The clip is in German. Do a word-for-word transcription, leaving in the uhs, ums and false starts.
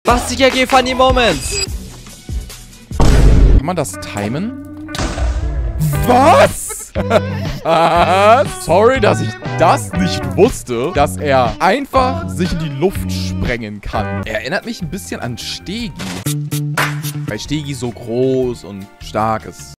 Basti G G Funny Moments. Kann man das timen? Was? Sorry, dass ich das nicht wusste, dass er einfach sich in die Luft sprengen kann. Er erinnert mich ein bisschen an Stegi. Weil Stegi so groß und stark ist.